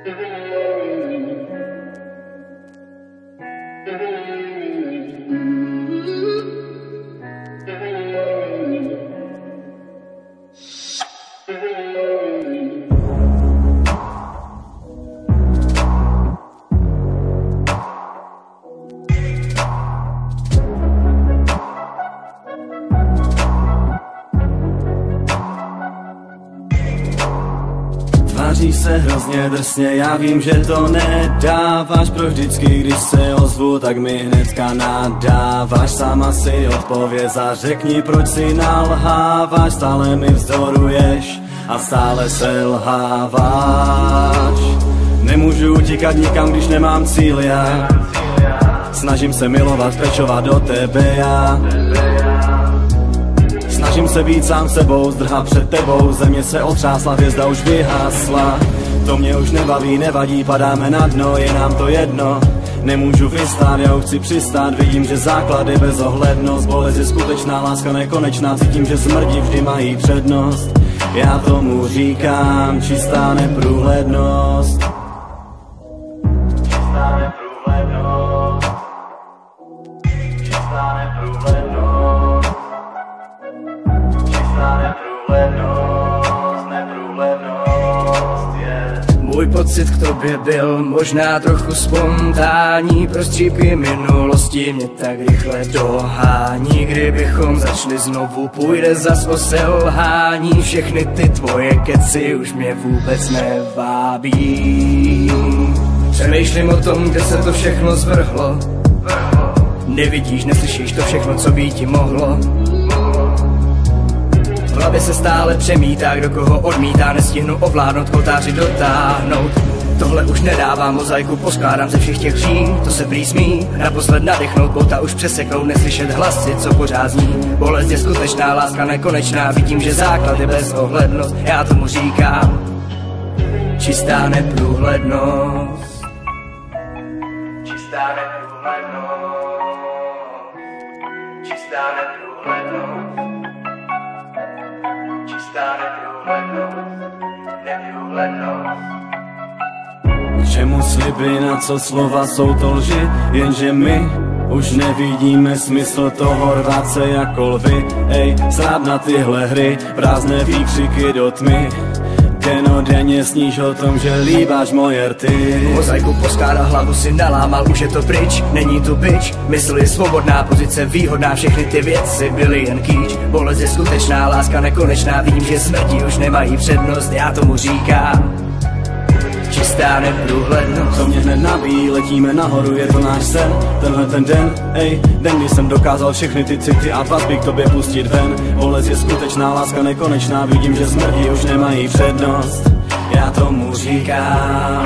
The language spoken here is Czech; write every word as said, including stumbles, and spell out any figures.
Tváříš se hrozně drsně, já vím, že to nedáváš. Pro vždycky, když se ozvu, tak mi hnedka nadáváš. Sama si odpověz a řekni, proč si nalháváš. Stále mi vzdoruješ a stále selháváš. Nemůžu utíkat nikam, když nemám cíl já. Snažím se milovat, pečovat do tebe já. Snažím se být sám sebou, zdrhat před tebou. Země se otřásla, hvězda už vyhasla. To mě už nebaví, nevadí, padáme na dno, je nám to jedno. Nemůžu vystát, já už chci přistát. Vidím, že základy bezohlednost. Bolest je skutečná, láska nekonečná. Cítím, že smrti vždy mají přednost. Já tomu říkám čistá neprůhlednost. Čistá neprůhlednost. Čistá neprůhlednost. Neprůhlednost, neprůhlednost, yeah. Můj pocit k tobě byl možná trochu spontánní. Prostřípky minulosti mě tak rychle dohání. Kdybychom začali znovu, půjde zas o selhání. Všechny ty tvoje keci už mě vůbec nevábí. Přemýšlím o tom, kde se to všechno zvrhlo. Nevidíš, neslyšíš to všechno, co by ti mohlo. V hlavě se stále přemítá, kdo koho odmítá. Nestihnu ovládnout, oltáři dotáhnout. Tohle už nedává mozaiku, poskládám ze všech těch říjn. To se prý smí, naposled nadechnout, bouta už přeseknout, neslyšet hlasy, co pořád zní. Bolest je skutečná, láska nekonečná. Vidím, že základ je bezohlednost. Já tomu říkám čistá neprůhlednost. Čistá neprůhlednost. Čistá neprůhlednost. Čistá neprůhlednost, neprůhlednost. K čemu sliby, na co slova, jsou to lži? Jenže my už nevidíme smysl toho, rvát se jako lvy. Ej, srát na tyhle hry, prázdné výkřiky do tmy. Denodenně sníš o tom, že líbáš moje rty. Mozaiku poskládal, hlavu si nalámal, už je to pryč, není tu bič. Mysl je svobodná, pozice výhodná, všechny ty věci byly jen kýč. Bolest je skutečná, láska nekonečná, vím, že smrti už nemají přednost. Já tomu říkám čistá neprůhlednost. To mě hned nabíjí, letíme nahoru, je to náš sen. Tenhle ten den, ej, den, kdy jsem dokázal všechny ty city a vazby k tobě pustit ven. Bolest je skutečná, láska nekonečná, vidím, že smrti už nemají přednost. Já tomu říkám